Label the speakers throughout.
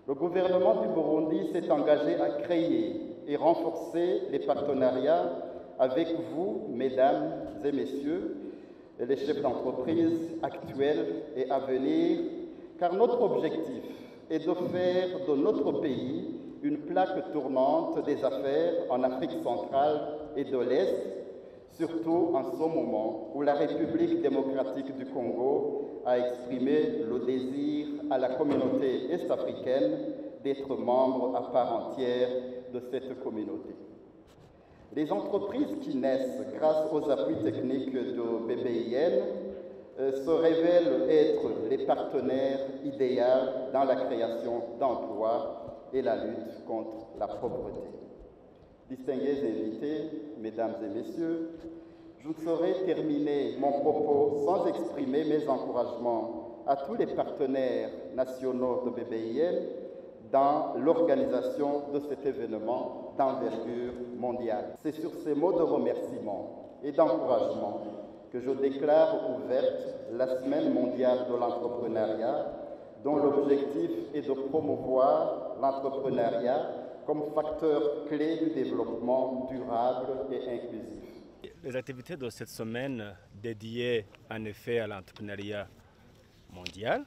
Speaker 1: Le gouvernement du Burundi s'est engagé à créer et renforcer les partenariats avec vous, mesdames et messieurs, les chefs d'entreprise actuels et à venir, car notre objectif est de faire de notre pays une plaque tournante des affaires en Afrique centrale et de l'Est, surtout en ce moment où la République démocratique du Congo a exprimé le désir à la communauté est-africaine d'être membre à part entière de cette communauté. Les entreprises qui naissent grâce aux appuis techniques de BBIN se révèlent être les partenaires idéaux dans la création d'emplois et la lutte contre la pauvreté. Distingués invités, mesdames et messieurs, je ne saurais terminer mon propos sans exprimer mes encouragements à tous les partenaires nationaux de BBIN dans l'organisation de cet événement d'envergure mondiale. C'est sur ces mots de remerciement et d'encouragement que je déclare ouverte la Semaine mondiale de l'entrepreneuriat, dont l'objectif est de promouvoir l'entrepreneuriat comme facteur clé du développement durable et inclusif.
Speaker 2: Les activités de cette semaine dédiées en effet à l'entrepreneuriat mondial,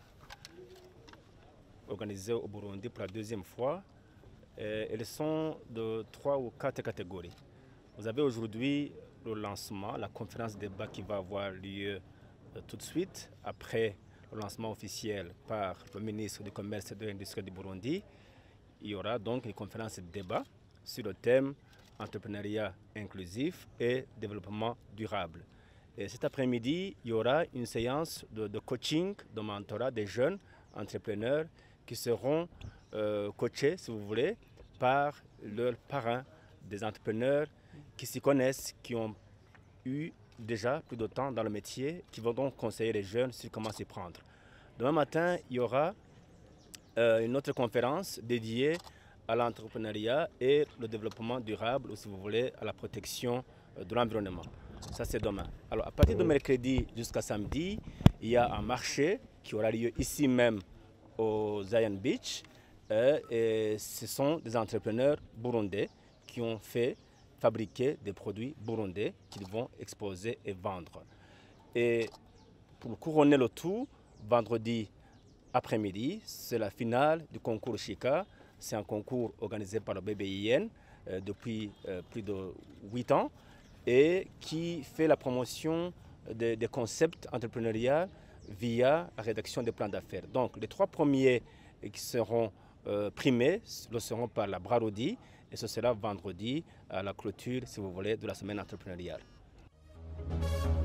Speaker 2: organisées au Burundi pour la deuxième fois, elles sont de 3 ou 4 catégories. Vous avez aujourd'hui le lancement, la conférence débat qui va avoir lieu tout de suite après le lancement officiel par le ministre du Commerce et de l'Industrie du Burundi. Il y aura donc une conférence débat sur le thème entrepreneuriat inclusif et développement durable. Et cet après-midi, il y aura une séance de coaching, de mentorat des jeunes entrepreneurs qui seront coachés, si vous voulez, par leurs parrains, des entrepreneurs qui s'y connaissent, qui ont eu déjà plus de temps dans le métier, qui vont donc conseiller les jeunes sur comment s'y prendre. Demain matin, il y aura une autre conférence dédiée à l'entrepreneuriat et le développement durable, ou si vous voulez, à la protection de l'environnement. Ça, c'est demain. Alors, à partir de mercredi jusqu'à samedi, il y a un marché qui aura lieu ici même au Zion Beach. Et ce sont des entrepreneurs burundais qui ont fabriquer des produits burundais qu'ils vont exposer et vendre. Et pour couronner le tout, vendredi après-midi, c'est la finale du concours Chika. C'est un concours organisé par le BBIN depuis plus de 8 ans et qui fait la promotion des concepts entrepreneuriaux via la rédaction des plans d'affaires. Donc les 3 premiers qui seront primés le seront par la Brarodi et ce sera vendredi à la clôture, si vous voulez, de la semaine entrepreneuriale.